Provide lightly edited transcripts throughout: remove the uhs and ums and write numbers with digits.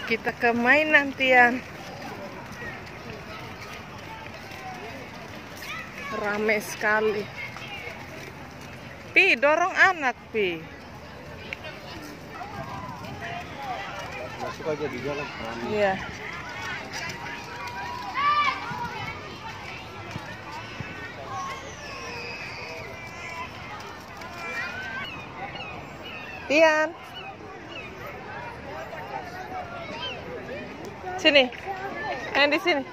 Kita ke mainan, Tian. Rame sekali. Pi, dorong anak, Pi. Masuk aja di jalan. Iya. Tian. Sini. Main di sini.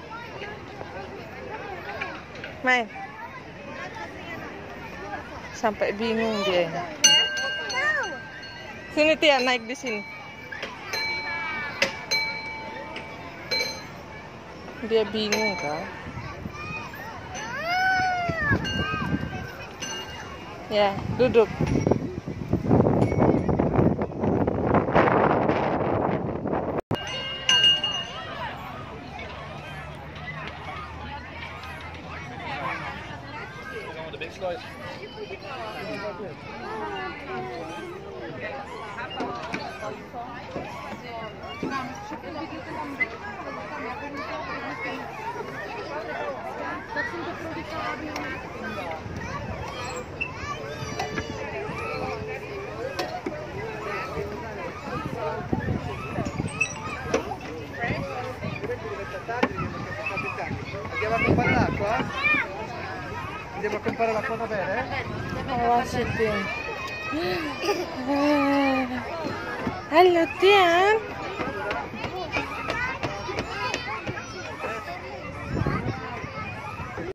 Main. Sampai bingung dia. Sini Tian, naik di sini. Dia bingung kan? Ya, duduk. Andiamo a comprare l'acqua? Andiamo a comprare l'acqua da bere? Awas Tian. Halo Tian.